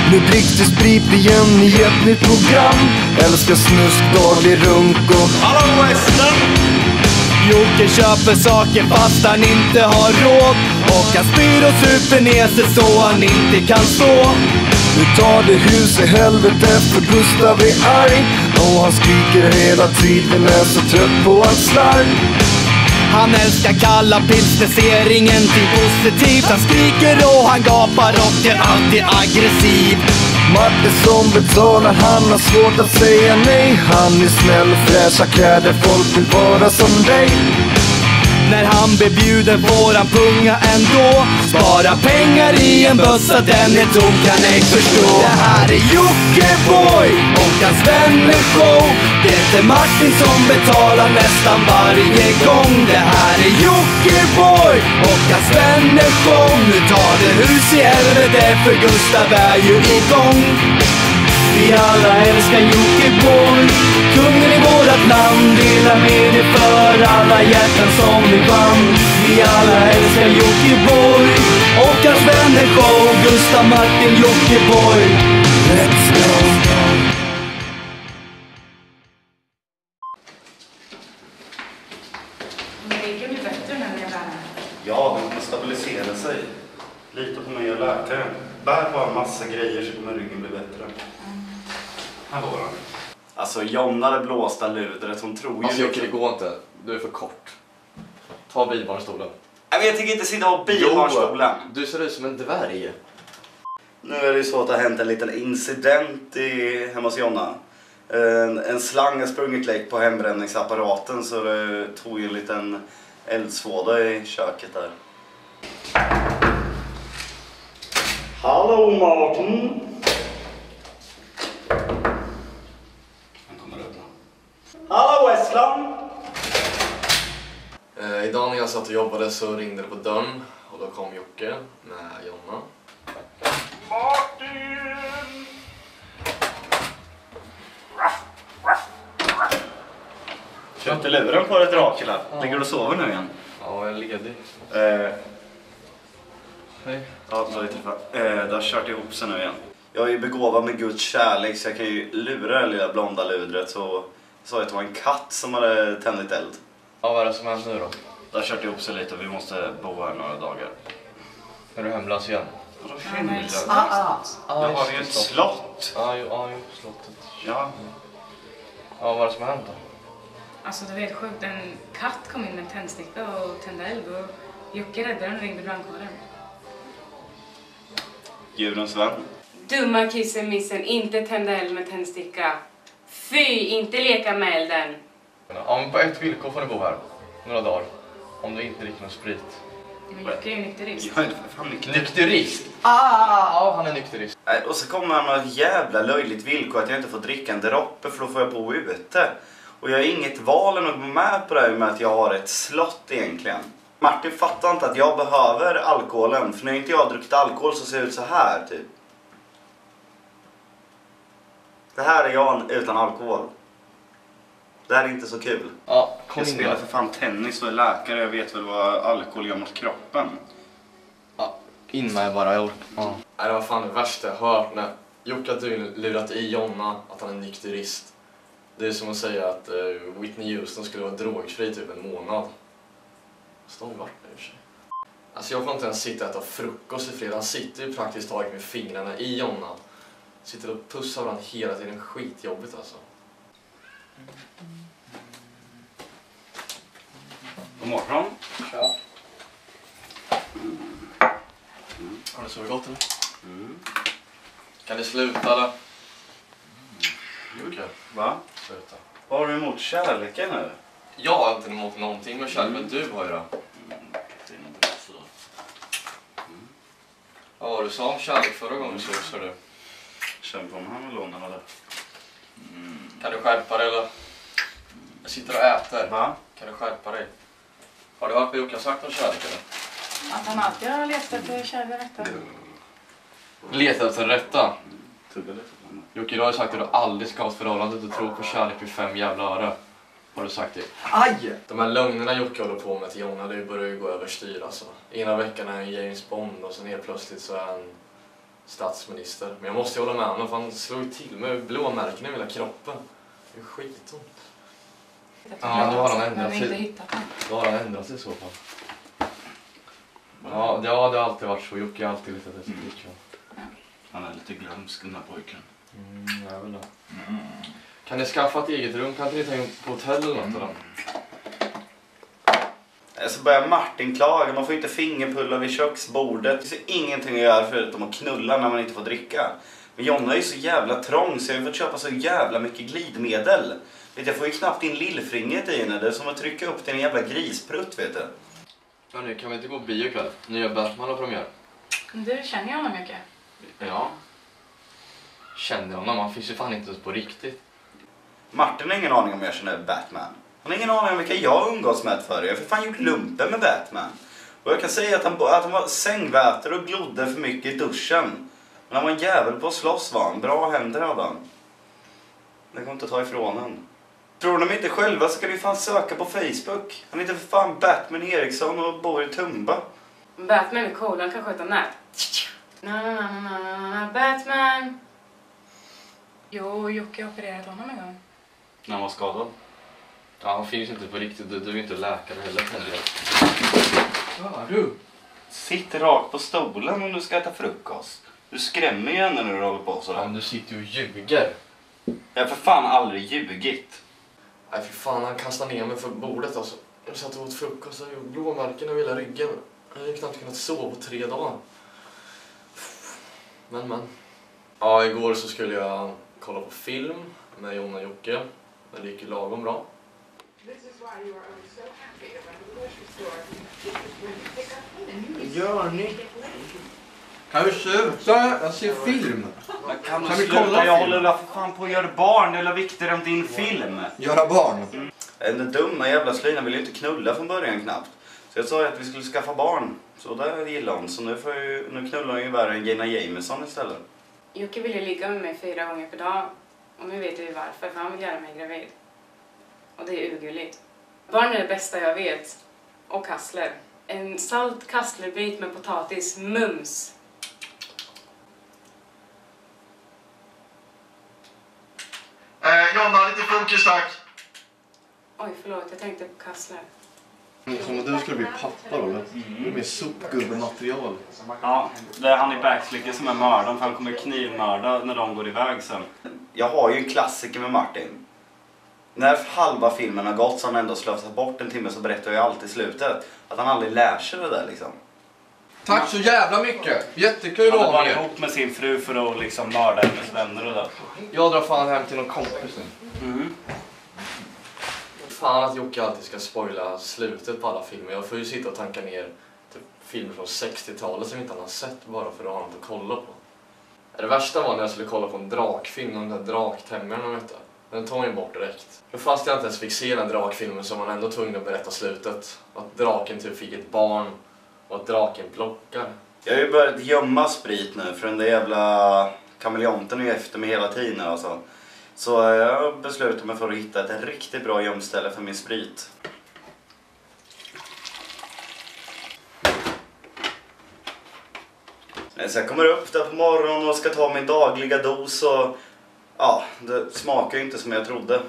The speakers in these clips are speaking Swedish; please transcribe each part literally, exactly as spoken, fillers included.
Nu dricks det sprit igen i ett nytt program. Älskar snusk, daglig runk och Hallå Western! Jocke köper saker fast han inte har råd. Och han spyr och super ner sig så han inte kan stå. nu tar det hus i helvete för Gustav är arg. Och han skriker hela tiden, är så trött på att slarv. Han älskar kalla pilsner, ser ingenting positivt. Han skriker och han gapar och är alltid aggressiv. Martin som betalar, han har svårt att säga nej. Han är snäll, fräscha kläder, folk vill vara som dig. När han bebjuder får han punga ändå. Spara pengar i en bössa, den är tom, kan ej förstå. Det här är Jockiboi och hans vänner show. Det är inte Martin som betalar nästan varje gång. Det här är Jockiboi och hans vänner show. Nu tar det hus i helvete för Gustav är ju igång. Vi alla älskar Jockiboi, kungen i vårat land. Dela med det för alla hjärtan som vi vann. Vi alla älskar Jockiboi och hans vänner show. Gustav, Martin, Jockiboi, let's go. Men det blir bättre när ni är där. Ja, den kan stabilisera sig. Lita på mig och läkaren. Bär bara en massa grejer så kommer ryggen bli bättre. Mm. Här var den. Alltså, Jonna det blåsta ludret, hon tror ju... Alltså Jocke, det går inte. Du är för kort. Ta bilbarnstolen. Jag, jag tänker inte sitta på bilbarnstolen. Du ser ut som en dvärg. Nu är det ju så att det har hänt en liten incident i, hemma hos Jonna. En, en slang har sprungit läck på hembränningsapparaten så det tog ju en liten eldsvåda i köket där. Hallå Martin! Han kommer öppna. Hallå Westland! Eh, idag när jag satt och jobbade så ringde det på dörren. Och då kom Jocke med Jonna. Martin! Köpte luren på dig Dracula. Ja. Ligger du och sover nu igen? Ja, jag är ledig. Eh, Hej. ja, då är det träffat. Eh, det har kört ihop sig nu igen. Jag är ju begåvad med Guds kärlek så jag kan ju lura det lilla blonda ludret. Så jag sa att det var en katt som hade tändit eld. Ja, vad är det som händer nu då? Det har kört ihop sig lite och vi måste bo här några dagar. Är du hemlös igen? Vadå hemlös? Ah, ah. Jag har ju ett slott. Ja, jo, ja, jo, slottet. Ja. Ja, vad är det som har hänt då? Alltså det var helt sjukt. En katt kom in med en tändsticka och tände eld och Jocke räddade den och ringde brandkåren. Djurens vän. Dumma kissen missen, inte tända eld med tändsticka. Fy, inte leka med elden. Ja, men på ett villkor får ni bo här. Några dagar. Om du inte dricker någon sprit. Men Jocke är ju nykterist. Jag är för fan nykter. Nykterist? Ah, ja, han är nykterist. Nej, och så kommer han med ett jävla löjligt villkor att jag inte får dricka en droppe för då får jag bo ute. Och jag har inget val än att gå med på det här med att jag har ett slott egentligen. Martin fattar inte att jag behöver alkoholen. För när inte jag har druckit alkohol så ser det ut så här typ. Det här är jag utan alkohol. Det här är inte så kul. Ja, kom Jag in spelar där. för fan tennis och är läkare. Jag vet väl vad alkohol gör mot kroppen. Ja, in med bara, jag orkar. Ja. Nej, det var fan det värsta jag hört när Jocke hade lurat i Jonna att han är nykterist. Det är som att säga att uh, Whitney Houston skulle vara drogfri typ en månad. Så har varit det i och för sig. Alltså jag får inte ens sitta och äta frukost i fred. Han sitter ju praktiskt taget med fingrarna i Jonna. Sitter och pussar varandra hela tiden. Skitjobbigt alltså. God morgon. Ja. Mm. Har du sovit gott eller? Mm. Kan ni sluta eller? Jocke, Va? sluta. Vad har du emot kärleken nu? Jag har inte emot någonting med kärlek, men du har ju det. Mm. Det är inte så. Mm. Ja, vad du sa om kärlek förra gången så sa du. Känn på den här melonen eller? Mm. Kan du skärpa dig eller? Jag sitter och äter. Va? Kan du skärpa dig? Har du hört vad Jocke har sagt om kärlek eller? Att han alltid har letat efter kärlek rätta. Letat efter rätta. Tugga lite. Jocke, du har ju sagt att du aldrig ska ha ett förhållande. Du tror på kärlek i fem jävla öre. Har du sagt det? Aj! De här lögnerna Jocke håller på med till Jonna, det börjar ju gå överstyr alltså. Ena veckan är han James Bond och sen helt plötsligt så är han statsminister. Men jag måste ju hålla med honom för han slog till med blåmärken i hela kroppen. Det är skitont. Ja, då har han ändrat sig. Då har han ändrat sig i så fall. Ja, ja, det har alltid varit så. Jocke har alltid lite efter mm. Han är lite glömsk, den här pojken. Mm, jag vill det. Mm. Kan ni skaffa ett eget rum? Kan inte ni ta in på hotell eller något? Mm. Så börjar Martin klaga, man får inte fingerpulla vid köksbordet. Det finns ingenting att göra förutom att knulla när man inte får dricka. Men Jonna är ju så jävla trång så jag har fått köpa så jävla mycket glidmedel. Vet, jag får ju knappt in lillfringet i henne, det är som att trycka upp till en jävla grisprutt, vet du. Ja, nu kan vi inte gå bio ikväll. Nya Batman har premiär. Du känner ju honom mycket. Ja. Känner honom, han finns ju fan inte ens på riktigt. Martin har ingen aning om jag känner Batman. Han har ingen aning om vilka jag umgås med förr. Jag har för fan gjort lumpen med Batman. Och jag kan säga att han, att han var sängväter och glodde för mycket i duschen. Men han var en jävel på att slåss, var han. Bra händer hade han. Det går inte att ta ifrån han. Tror de inte själva så ska du fan söka på Facebook. Han heter för fan Batman Eriksson och bor i Tumba. Batman är cool, han kan sköta nät. Na, na, na, na, na, na, Batman. Jo, Jocke har opererat honom en gång. När han var skadad. Ja, han finns inte på riktigt. Du, du är inte läkare heller. Ja, du. Sitt rakt på stolen om du ska äta frukost. Du skrämmer ju henne när du håller på så. Ja, men du sitter ju och ljuger. Jag har för fan aldrig ljugit. Nej, för fan, han kastade ner mig för bordet alltså. Jag satt och åt frukost och gjorde blåmärken över hela ryggen. Jag hade knappt kunnat sova på tre dagar. Men, men. Ja, igår så skulle jag kolla på film med Jonna och Jocke. Men det gick ju lagom bra. Gör ni? Kan vi sluta? Jag ser film. Jag kan, kan vi sluta? Kolla jag film? Håller för fan på att göra barn. Det är viktigare än din film. Göra barn? Mm. Den dumma jävla slyna vill ju inte knulla från början knappt. Så jag sa att vi skulle skaffa barn. Så där gillar hon. Så nu, får jag, nu knullar hon ju värre än Gina Jameson istället. Jocke ville ligga med mig fyra gånger per dag. Och nu vet vi varför. För han vill göra mig gravid. Och det är urgulligt. Barn är det bästa jag vet. Och kassler. En salt kasslerbit med potatis. Mums. Eh, Jonna, lite fokus tack. Oj, förlåt. Jag tänkte på kassler. Som att du skulle bli pappa då, eller? Mm. Med sopgubbematerial. Ja, det är han i Backslicker som är mördaren. För han kommer knivmörda när de går iväg sen. Jag har ju en klassiker med Martin. När halva filmen har gått så har han ändå slösat bort en timme så berättar jag alltid i slutet. Att han aldrig lär sig det där liksom. Tack så jävla mycket. Jättekul att ha vara med. Han ihop med sin fru för att liksom mörda hennes vänner och där. Jag drar fan hem till någon kompis nu. Mm. Fan att Jocke alltid ska spoila slutet på alla filmer. Jag får ju sitta och tanka ner typ filmer från sextiotalet som inte han har sett bara för att ha något att kolla på. Det värsta var när jag skulle kolla på en drakfilm, den där draktämjaren och vet. Den tog ju bort direkt. För fast jag inte ens fick se den drakfilmen så var man ändå tvungen att berätta slutet. Att draken typ fick ett barn och att draken plockar. Jag har ju börjat gömma sprit nu för den där jävla kameleonten är ju efter mig hela tiden alltså. Så jag beslutade mig för att hitta ett riktigt bra gömställe för min sprit. Så jag kommer upp där på morgonen och ska ta min dagliga dos och ja, det smakar ju inte som jag trodde.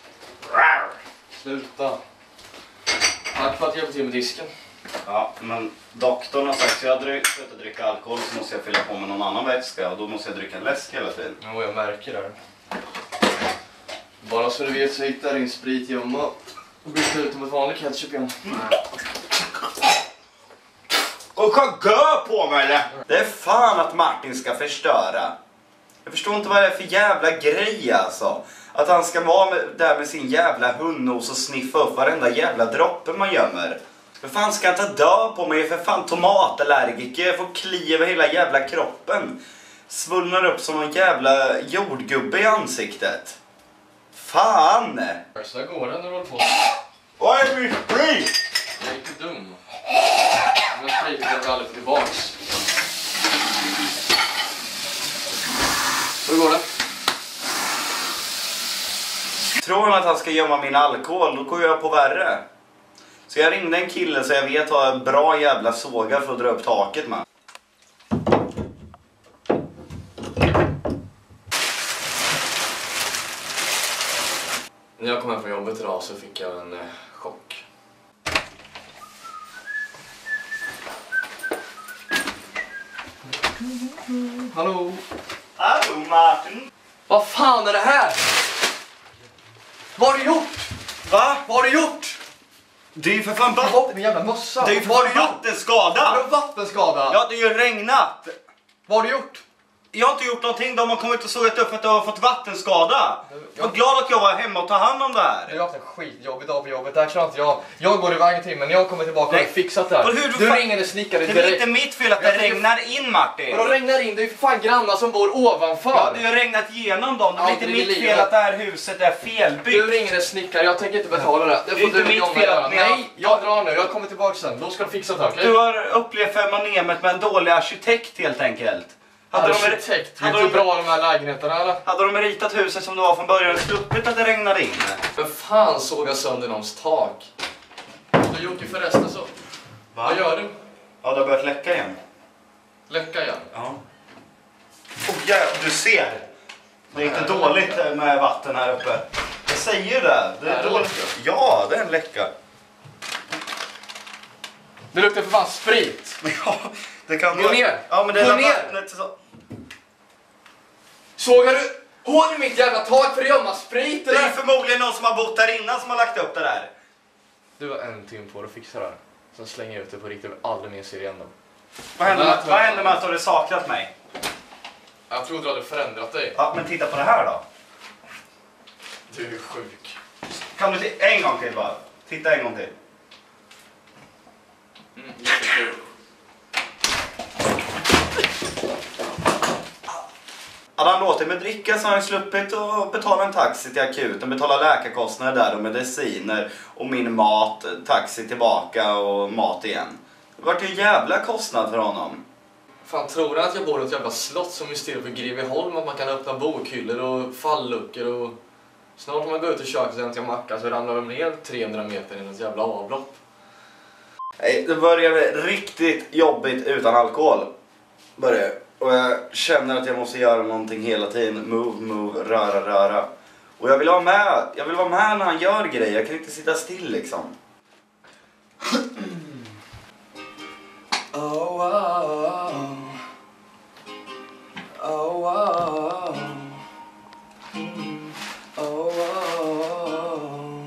Sluta. Tack för att jag hjälpte till med disken. Ja, men doktorn har sagt att jag slutar dricka alkohol så måste jag fylla på med någon annan vätska och då måste jag dricka en läsk hela tiden. Ja, jag märker det. Bara så du vet så hittar din sprit gömma och byta ut mot vanlig ketchup igen. Och gö på mig eller? Det är fan att Martin ska förstöra. Jag förstår inte vad det är för jävla grej alltså. Att han ska vara med, där med sin jävla hundnos och sniffa upp varenda jävla droppe man gömmer. För fan ska han ta död på mig? För fan tomatallergiker. Jag får kli över hela jävla kroppen. Svullnar upp som en jävla jordgubbe i ansiktet. Fan! Så går det när du håller på. Vad är min sprit? Jag är inte dum. Men sprit kan vi aldrig få tillbaks. Hur går det? Tror han att han ska gömma min alkohol, då går jag på värre. Så jag ringde en kille så jag vet har en bra jävla sågar för att dra upp taket med. så fick jag en eh, chock. Hallå? Hallå Martin! Vad fan är det här? Vad har du gjort? Va? Vad har du gjort? Det är ju för fan Ta vatten... bort min jävla mössa. Det är ju för Vad har fan du gjort? vattenskada! Vadå vattenskada? Ja, det är ju regnat! Vad har du gjort? Jag har inte gjort någonting, de har kommit och sågat upp att du har fått vattenskada. Jag var glad att jag var hemma och ta hand om det här. Jag har haft en skitjobbig dag på jobbet, där klarar inte jag. Jag går iväg en timme, när jag kommer tillbaka och har fixat det här. Hur, du fan... ringer en snickare Det är direkt. inte mitt fel att det Jag tycker- regnar in, Martin. Vadå regnar in? Det är ju för fan grannar som bor ovanför. Ja, det har regnat igenom dem. Det är inte Aldrig i mitt fel livet. att det här huset är felbyggt. Du ringer en snickare, jag tänker inte betala det. Det är får inte du och mitt Jonna fel att göra. ni har- Nej, jag drar nu. Jag kommer tillbaka sen. Då ska du fixa det här, okej? Du har upplevt fenomenet med en dålig arkitekt helt enkelt. Hade de, Arkitekt, hade, vet du de, bra de här lägenheterna eller? hade de ritat huset som det var från början och sluppit att det regnade in? Men fan såg jag sönder någons tak. Du Jocke förresten så. Va? Vad gör du? Ja, det har börjat läcka igen. Läcka igen. Ja. Oh, ja, du ser. Det är inte dåligt med vatten här uppe. Jag säger ju det. Det är Är det dåligt. läcka? Ja, det är en läcka. Det luktar för fan sprit. Ja, det kan Gå vara- ner. Ja, men det Gå är ner. vattnet så... Sågar du hål i mitt jävla tak för att gömma sprit Det är ju eller? förmodligen någon som har bott där innan som har lagt upp det där. Du har en timme på dig att fixa det här. Sen slänger jag ut det på riktigt och aldrig mer ser igen dem. Vad händer, Nej, med, vad händer med att du hade saknat mig? Jag trodde du hade förändrat dig. Ja, men titta på det här då. Du är sjuk. Kan du titta en gång till bara? Titta en gång till. Mm, jättekul. Hade han låtit mig dricka så har han sluppit att betala en taxi till akuten, betala läkarkostnader där och mediciner och min mat, taxi tillbaka och mat igen. Det vart ju en jävla kostnad för honom. Fan, tror du att jag bor i ett jävla slott som istället för Greveholm att man kan öppna bokhyllor och falluckor och... Snart om man går ut i köket och hämtar en macka så ramlar de ner trehundra meter i något jävla avlopp. Nej, det började riktigt jobbigt utan alkohol. Började. Och jag känner att jag måste göra någonting hela tiden. Move, move, röra, röra. Och jag vill vara med. Jag vill vara med när han gör grejer. Jag kan inte sitta still liksom. Oh, oh, oh. Oh, oh, mm. Oh, oh.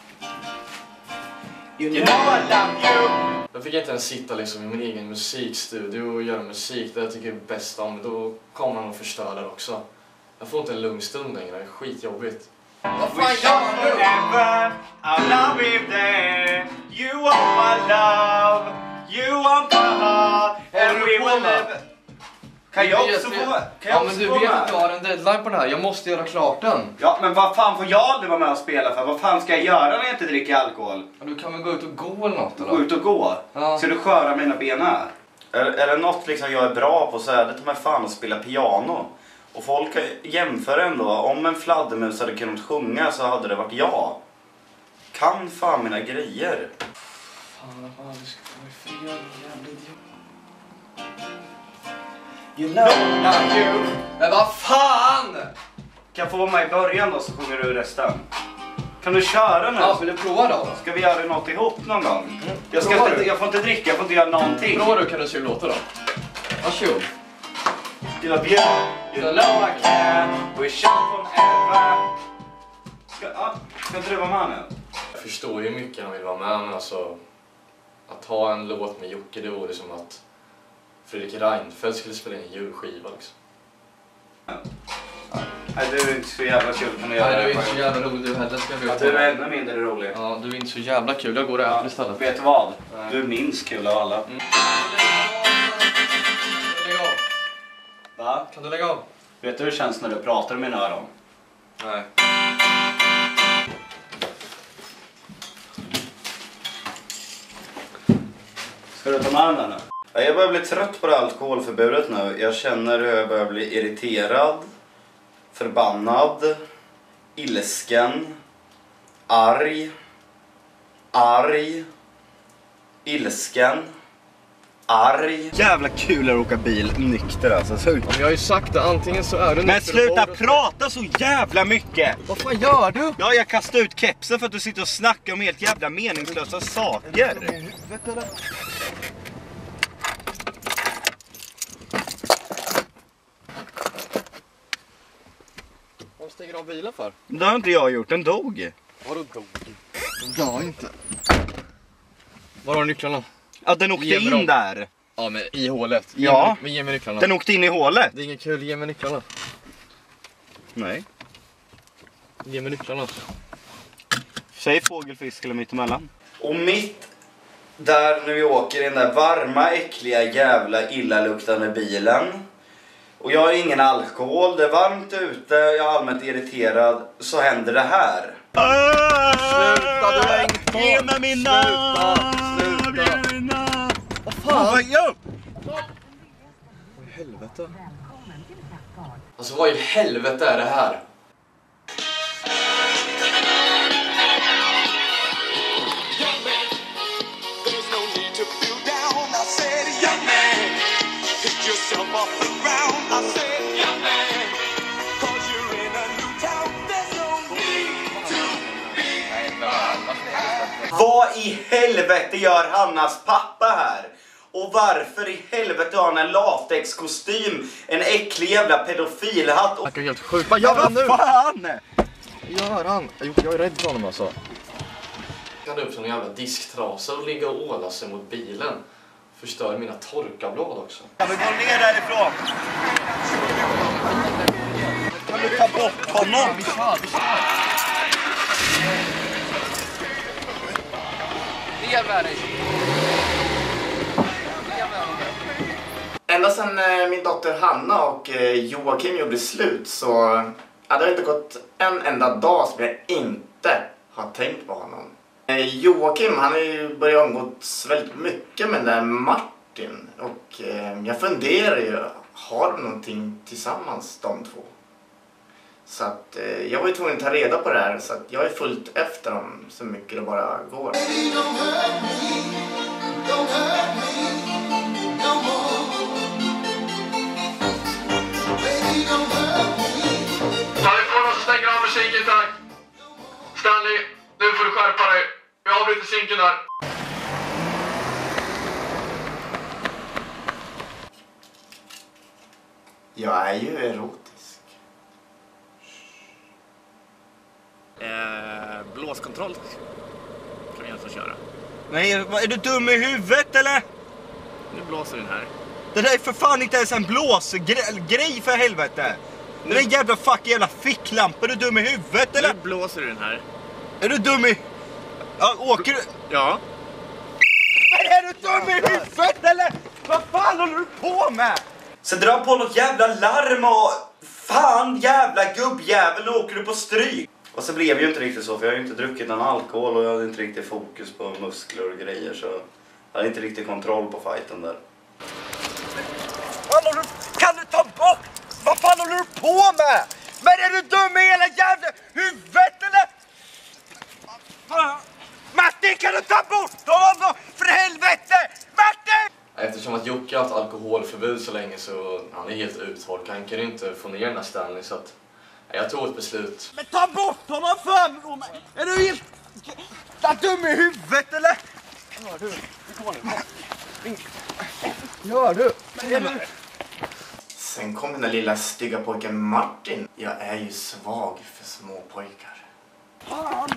You know I love you. Jag fick inte ens sitta liksom i min egen musikstudio och göra musik det jag tycker är bäst om. Då kommer han att förstöra det också. Jag får inte en lugn stund längre, det är skitjobbigt. Vad fan gör du? Forever, I'll love you there. You are my love. You are my heart. And we will live. Kan jag också få Kan jag Ja, också men du få vet med? att jag har en deadline på den här. Jag måste göra klart den. Ja, men vad fan får jag aldrig vara med och spela för? Vad fan ska jag göra när jag inte dricker alkohol? Du kan väl gå ut och gå eller något eller? Gå ut och gå? Ja. Ska du sköra mina ben här? Är, är det något liksom jag är bra på så är det ta mig fan att spela piano. Och folk jämför ändå. Om en fladdermus hade kunnat sjunga så hade det varit jag. Kan fan mina grejer. Fan, vad du ska få mig fri, jävla idiot. You know not you. Men vad fan! Kan jag få vara med i början då så sjunger du resten? Kan du köra nu? Ja, vill du prova då? Ska vi göra något ihop någon gång? Jag, ska Prova inte, du. jag får inte dricka, jag får inte göra någonting. Prova du kan du se hur det låter då. Varsågod. You love you, you know I can. We shall forever. Ska, ja, ska inte du vara med nu? Jag förstår ju mycket han vill vara med, men alltså... Att ha en låt med Jocke, det vore som att Fredrik Reinfeldt skulle spela in en julskiva liksom. Nej, du är inte så jävla kul kan du göra. Nej, du är det inte så själv. jävla rolig du heller, ska vi Ja, du är ännu mindre rolig. Ja, du är inte så jävla kul. Jag går och äter istället. Vet du vad? Nej. Du är minst kul av alla. Mm. Lägg av. Va? Kan du lägga av? Vet du hur det känns när du pratar i mina öron? Nej. Ska du ta med den nu? Jag börjar bli trött på det alkoholförbudet nu. Jag känner hur jag börjar bli irriterad, förbannad, ilsken, arg, arg, ilsken, arg. Jävla kul att åka bil nykter alltså. Så... Jag har ju sagt det, antingen så är du Men sluta prata så jävla mycket. Vad fan gör du? Ja, jag kastar ut kepsen för att du sitter och snackar om helt jävla meningslösa saker. Vad stänger av bilen för? Det har inte jag gjort, den dog. Vadå dog? Ja, inte. Var har nycklarna? Ja, den åkte in dem där. Ja, men i hålet. Ge Ja, mig, ge mig nycklarna. Den åkte in i hålet. Det är inget kul, ge mig nycklarna. Nej. Ge mig nycklarna. Säg fågelfisk eller mitt emellan. Och mitt där när vi åker i den där varma, äckliga, jävla illaluktande bilen. Och jag har ingen alkohol, det är varmt ute, jag är allmänt irriterad. Så händer det här. Sluta, du har inget kvar. Ge mig mina! Sluta, sluta. Vad fan? Vad gör? Vad i helvete? Alltså vad i helvete är det här? Vad i helvete gör Hannas pappa här? Och varför i helvete har han en latexkostym, en äcklig jävla pedofilhatt? Och... Det är helt sjukt. Vad gör han nu? Vad fan? Gör han? Jag är rädd för honom alltså. Han upp som en jävla disktrasa och ligga och åla sig mot bilen. Förstör mina torkablad också. Kan vi gå ner därifrån? Kan du ta bort honom? Vi kör, vi kör. Ner med dig. Ända sedan eh, min dotter Hanna och eh, Joakim gjorde slut så hade det inte gått en enda dag som jag inte har tänkt på honom. Eh, Joakim, han har ju börjat umgås väldigt mycket med den där Martin och eh, jag funderar ju, har de någonting tillsammans de två? Så att eh, jag var ju tvungen att ta reda på det här så att jag är fullt efter dem så mycket det bara går. Stänger av musiken, tack. Stanley, nu får du skärpa dig. Jag avbryter synken där. Jag är ju erotisk. Eh, blåskontroll kan vi alltså köra. Nej, är du dum i huvudet eller? Nu blåser den här. Det där är för fan inte ens en blåsgrej för helvete. Det är en jävla fuck jävla ficklampa, är du dum i huvudet eller? Nu blåser den här. Är du dum i... Ja, åker du... Ja. Men är du dum i huvudet eller? Vad fan håller du på med? Så dra på något jävla larm och... Fan jävla gubbjävel, nu åker du på stryk. Och så blev ju inte riktigt så, för jag har ju inte druckit någon alkohol och jag hade inte riktigt fokus på muskler och grejer, så jag hade inte riktigt kontroll på fighten där. Hallå, kan du ta bort? Vad fan håller du på med? Men är du dum i hela jävla huvudet eller? Martin, kan du ta bort honom för helvete? Martin! Eftersom att Jocke har haft alkoholförbud så länge så han är helt uttorkad. Han kan inte få ner den här Stanley så att jag tog ett beslut. Men ta bort honom för mig! Är du helt... Är du dum i huvudet eller? Gör du? Gör du? Gör du? Sen kom den där lilla stygga pojken Martin. Jag är ju svag för små pojkar. Fan!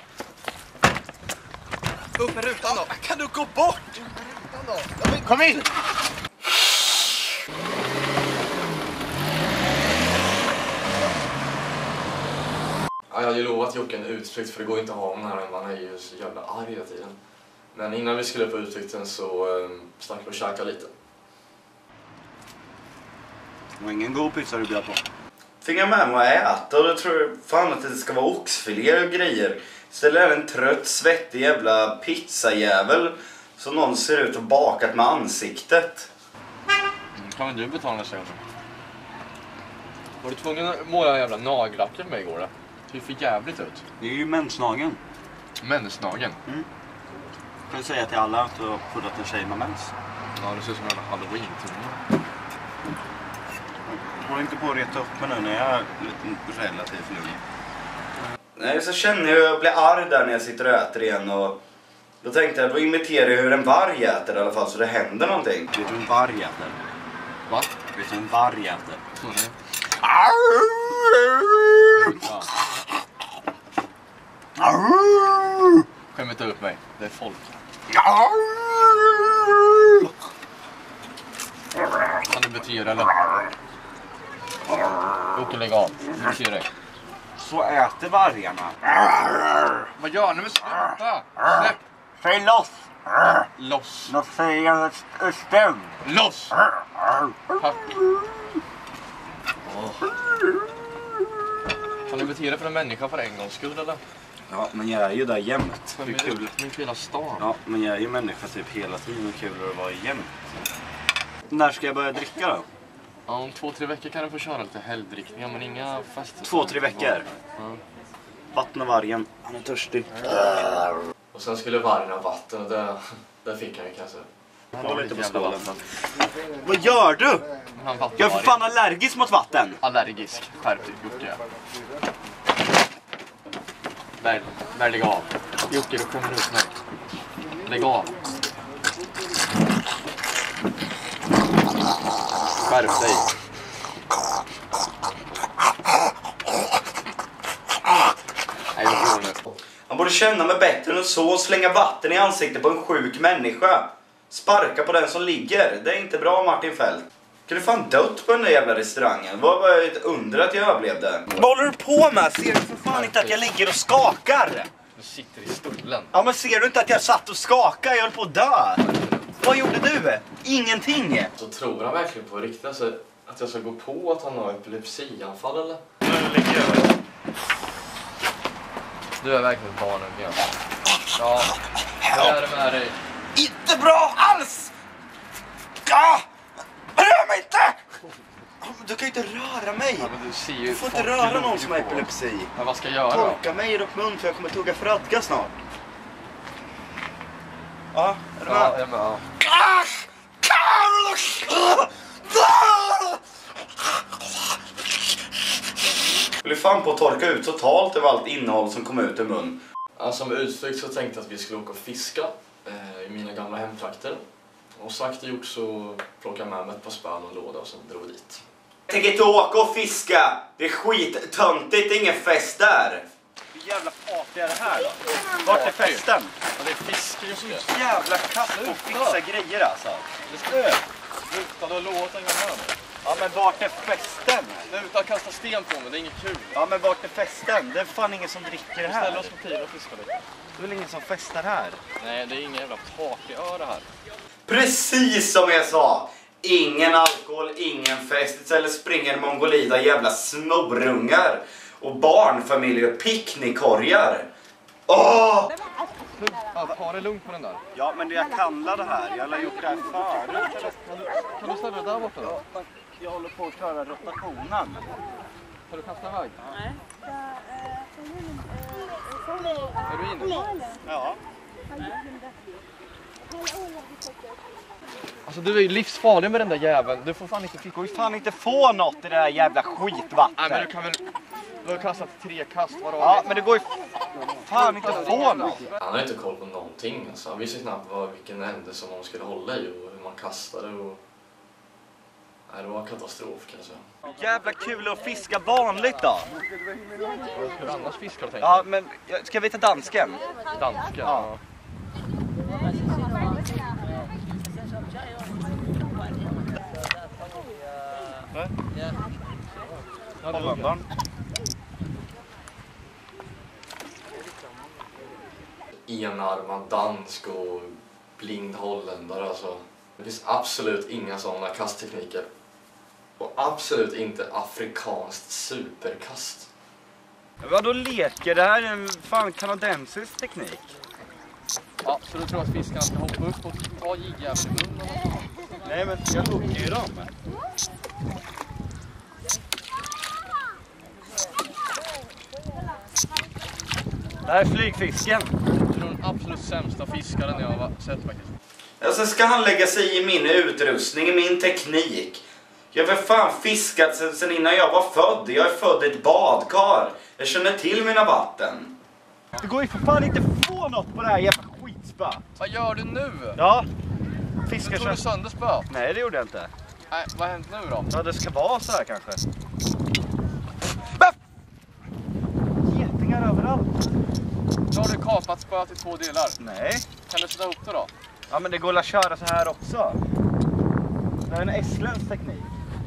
Upp med rutan då! Kan du gå bort? Kom in! Ja, jag hade ju lovat Jocke en utflykt för det går inte att ha honom här hemma. Han är ju så jävla arg hela tiden. Men innan vi skulle på utflykten så um, stack vi och käkade lite. Det var ingen god pizza du bjöd på. Fick jag med mig att äta och då tror jag fan att det ska vara oxfilé och grejer. Istället är det en trött, svettig jävla pizzajävel som någon ser ut att bakat med ansiktet. Kan väl du betala sig också? Var du tvungen att måla jävla nagellacken med igår då? Det ser för jävligt ut. Det är ju mensnageln. Mensnageln? Mm. Kan du säga till alla att du har puddat en tjej med mens? Ja, det ser ut som en halloween-tunga. Håller inte på att reta upp mig nu när jag är lite relativt lugn. Nej, så känner jag att jag blir arg där när jag sitter och äter igen. Och då tänkte jag, då imiterar jag hur en varg äter i alla fall så det händer någonting. Vet du hur en varg äter? Va? Vet du hur en varg äter? Mm. Ja. Skäm inte upp mig, det är folk. Kan du bete dig eller? Jocke, lägg av. Du ser dig. Så äter vargarna. Vad gör ni med sluta? Släpp! Säg loss! Loss! Låt säga stäm! Loss! Tack. Oh. Kan du bete dig för en människa för en gångs skull eller? Ja, men jag är ju där jämt. Men det är kul. Men hela stan. Ja, men jag är ju människa typ hela tiden. Kul att vara jämt. När ska jag börja dricka då? Ja, om två, tre veckor kan du få köra lite helgdrickningar, men inga fester. Två, tre veckor? Ja. Vattna vargen. Han är törstig. Och sen skulle vargen ha vatten och det, det fick han ju kanske. Han var lite på skålen. Vad gör du? Han jag är för fan allergisk mot vatten. Allergisk. Skärp dig, Jocke. Där, där lägg av. Jocke, du kommer ut mig. Lägg av. Skärp dig. Nej, jag går nu. Han borde känna mig bättre än så och slänga vatten i ansiktet på en sjuk människa. Sparka på den som ligger. Det är inte bra, Martin Fält. Kan du fan dött på den där jävla restaurangen? Vad var ett under att jag överlevde? Vad håller du på med? Ser du för fan inte att jag ligger och skakar? Du sitter i stolen. Ja, men ser du inte att jag satt och skakade? Jag höll på att dö. Vad gjorde du? Ingenting. Så tror han verkligen på riktigt alltså, att jag ska gå på att han har epilepsianfall eller? Du är verkligen ett barn igen. Ja, vad är det med dig? Inte bra alls! Ja! Rör mig inte! Du kan ju inte röra mig. Ja, men du ser ju du får inte röra någon som har epilepsi. Men vad ska jag göra? Torka mig i mun för jag kommer tugga fradga snart. Ja, är du med? Ja, jag med. Ja. Jag vill fan på att torka ut totalt av allt innehåll som kom ut ur mun. Ja, som utflykt så tänkte jag att vi skulle åka och fiska eh, i mina gamla hemtrakter. Och sagt och gjort så plockade jag med mig ett par spön och låda och så drog vi dit. Jag tänker inte åka och fiska. Det är skittöntigt, det är ingen fest där. Hur jävla party är det här då? Vart är festen? Ja, det är fiske just det. Så jävla katt på att fixa grejer alltså. Det ska du. Sluta, du har lovat en gång här nu. Ja, men vart är festen? Sluta kasta sten på mig, det är inget kul. Ja, men vart är festen? Det är fan ingen som dricker det här. Ställ oss på pil och fiska lite. Det är väl ingen som festar här? Nej, det är ingen jävla partyöra här. Precis som jag sa! Ingen alkohol, ingen fest. Istället springer mongolida jävla snorungar och barnfamiljer och picknickkorgar. Åh! Ja, ta det lugnt på den där. Ja, men jag kallar det här. Jag har gjort det här förut. Kan du, kan du ställa det där borta då? Ja, jag håller på att köra rotationen. Har du kastat iväg? Nej. Är du inne? Ja. Alltså du är ju livsfarlig med den där jäveln. Du får fan inte fick. Du får fan inte få något i det här jävla skitvattnet. Nej, men du kan väl... Du har kastat tre kast var Ja, men det går ju fan inte att få något. Han har inte koll på någonting. Alltså. Han visste knappt vad, vilken ände som man skulle hålla i och hur man kastade. Och... Nej, det var katastrof kan jag säga. Jävla kul att fiska vanligt då. Hur annars fiskar du tänkt? Ja, men ska vi ta dansken? Dansken? Ja. Hollandaren. Enarmad dansk och blind holländare alltså. Det finns absolut inga sådana kasttekniker. Och absolut inte afrikanskt superkast. Vadå leker? Det här är en fan kanadensisk teknik. Ja, så du tror att fiskarna ska hoppa upp och ta jiggjäveln i munnen? Nej, men jag hugger ju dem. Det här är flygfisken. Det är den absolut sämsta fiskaren jag har sett faktiskt. Alltså ska han lägga sig i min utrustning, i min teknik? Jag har för fan fiskat sen, sen innan jag var född. Jag är född i ett badkar. Jag känner till mina vatten. Det går ju för fan inte få något på det här jävla skitspö. Vad gör du nu? Ja, fiskar Du tog du sönder spöet? Nej, det gjorde jag inte. Nej, vad har hänt nu då? Ja, det ska vara så här kanske. Getingar överallt. Då har du kapat spöet i två delar. Nej. Kan du sätta ihop det då? Ja, men det går att köra så här också. Det är en estländsk teknik.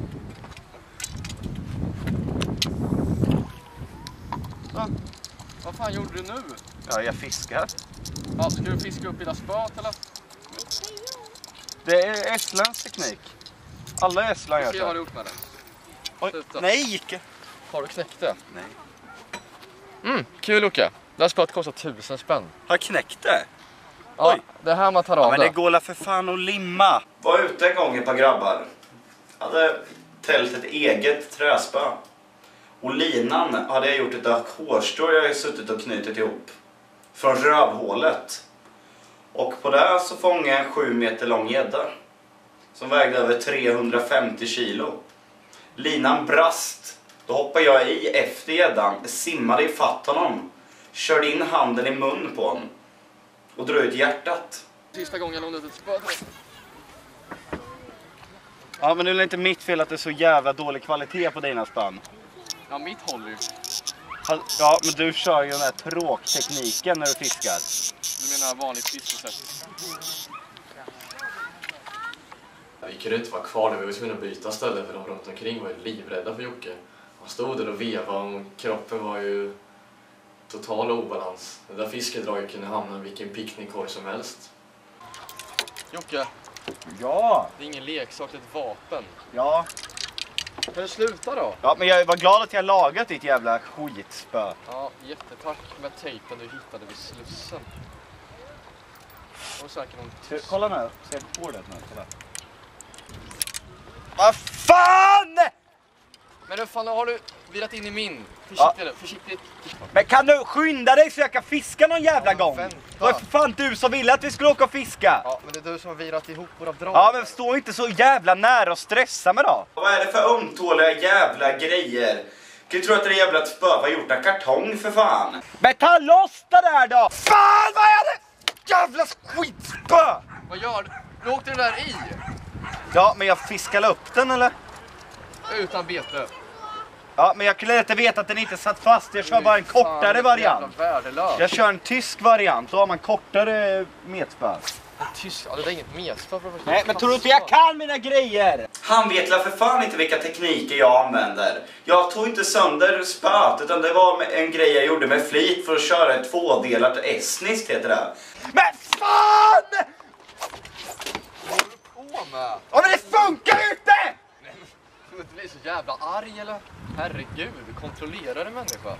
Så. Vad fan gjorde du nu? Ja, jag fiskar. Ja, ska du fiska upp hela spöet eller? Det är estländsk teknik. Alla i Estland gör Se vad du det. gjort med det. Oj, Sluta. nej, Icke. Har du knäckt det? Nej. Mm, kul Jocke. Det här spöet kostar tusen spänn. Har jag knäckt det? Ja, Oj. det är här man tar av Ja, men det. det går la för fan att limma. Var ute en gång ett par grabbar. Hade tält ett eget träspö. Och linan hade jag gjort ett ackordsstrå jag hade suttit och knutit ihop. Från rövhålet. Och på det så fångade jag en sju meter lång gädda. Som vägde över trehundrafemtio kilo. Linan brast. Då hoppade jag i efter gäddan. Simmade i fatt honom. Körde in handen i mun på honom. Och drog ut hjärtat. Sista gången jag lånade ut ett spö. Ja, men det är inte mitt fel att det är så jävla dålig kvalitet på dina spön. Ja, mitt håller ju. Ja, men du kör ju den här tråktekniken när du fiskar. Du menar vanligt fiskesätt? Vi kunde inte vara kvar där, vi var tvungna att byta ställe för de runt omkring var ju livrädda för Jocke. Han stod där och vevade och kroppen var ju total obalans. Det där fiskedraget kunde hamna i vilken picknickkorg som helst. Jocke, Ja, det är ingen leksak, det är ett vapen. ja. Kan du sluta då? Ja, men jag var glad att jag lagat ditt jävla skitspö. Ja, jättetack med tejpen du hittade vid slussen. Det var säkert någon Du, tysk. kolla nu, ser du på det nu? Kolla. Vad fan! Men hur fan har du virat in i min? Försiktigt, ja. försiktigt. Men kan du skynda dig så jag kan fiska någon jävla gång? vänta. Det var för fan du som ville att vi skulle åka och fiska. Ja, men det är du som har virat ihop våra drag. Ja, men stå inte så jävla nära och stressa mig då. Vad är det för ömtåliga jävla grejer? Kan du tro att det är jävla spö var gjort av kartong för fan? Men ta loss det där då! Fan, vad är det? Jävla skitspö! Vad gör du? Du åkte den där i? Ja, men jag fiskade upp den eller? Utan bete. Ja, men jag kunde inte veta att den inte satt fast. Jag kör bara en kortare variant. Jag kör en tysk variant, då har man kortare metspö. En tysk? Ja, det är inget metspö för Nej, men tror du inte jag kan mina grejer? Han vet väl för fan inte vilka tekniker jag använder. Jag tog inte sönder spöet, utan det var en grej jag gjorde med flit för att köra ett tvådelat estniskt heter det. Men fan! Vad håller du på med? Ja, men det funkar ju inte! Du blir så jävla arg eller? Herregud, kontrollera en människa.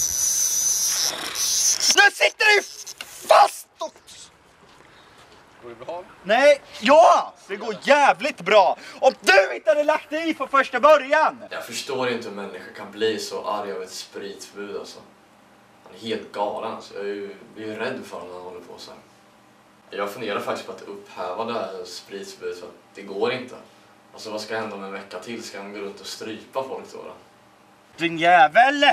Nu sitter du fast! Går det bra? Nej, ja! Det går jävligt bra. Om du inte hade lagt dig i på första början. Jag förstår inte hur människor kan bli så arg av ett spritförbud alltså. Han är helt galen alltså. Jag är ju, jag är ju rädd för honom när han håller på så här. Jag funderar faktiskt på att upphäva det här spritförbudet för att det går inte. Alltså vad ska hända om en vecka till? Ska han gå runt och strypa folk då? då? Din jävel!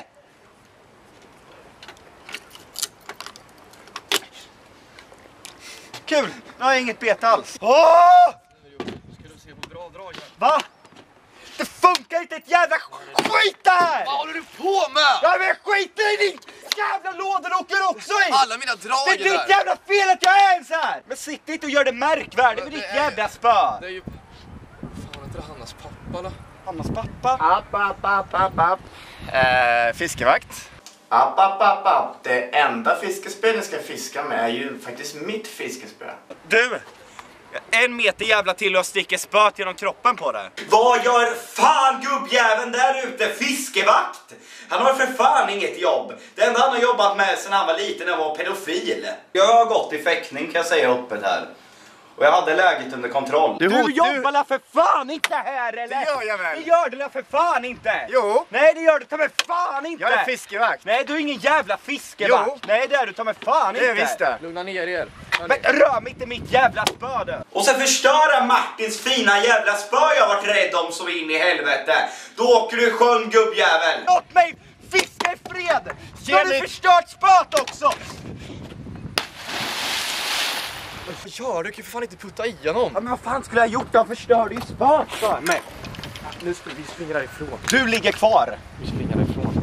Kul! Nu har jag inget bete alls. Åh! Ska du se på bra drag här? Va? Det funkar inte ett jävla skit där! Vad håller du på med? Ja, men skit i din jävla lådor åker också i! Alla mina drag Det är är ditt där. jävla fel att jag är ens här! Men sitt inte och gör det märkvärdigt med Det ditt är- jävla spö! Det är ju... Fan, är inte det Hannas pappa eller? Hannas pappa? App, app, app, app, app. Eh, fiskevakt. App, app, app, app. Det enda fiskespö ni ska fiska med är ju faktiskt mitt fiskespö. Du! En meter jävla till och jag sticker spöt genom kroppen på det. Vad gör fan gubbjäveln där ute? Fiskevakt! Han har för fan inget jobb. Det enda han har jobbat med sedan han var liten är att vara pedofil. Jag har gått i fäktning kan jag säga öppet här. Och jag hade läget under kontroll. Du, du jobbar la för fan inte här eller? Det gör jag väl. Det gör du la för fan inte. Jo. Nej det gör du ta med fan inte. Jag är fiskevakt. Nej du är ingen jävla fiskevakt. Jo. Nej det är du ta med fan Det inte. är visst det. Lugna ner er. Men rör mig inte mitt jävla spöde. Och sen förstöra Martins fina jävla spö jag varit rädd om så in i helvete. Då åker du i sjön gubbjävel. Låt mig fiska i fred. Så har du förstört spöt också. Ja, du kan ju för fan inte putta i honom. Ja, men vad fan skulle jag ha gjort? Jag förstörde ju spöt för mig. Nu ska vi springa därifrån. Du ligger kvar. Vi springer därifrån.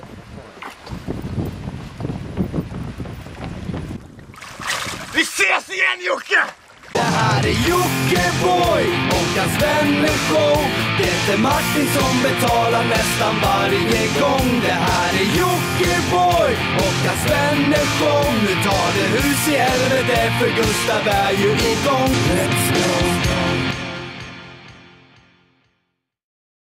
Vi ses igen Jocke! Det här är Jockiboi och hans vänner show. Det är inte Martin som betalar nästan varje gång. Det här är Jockiboi och hans vänner show. Nu tar det hus i helvete för Gustav är ju igång. Let's go.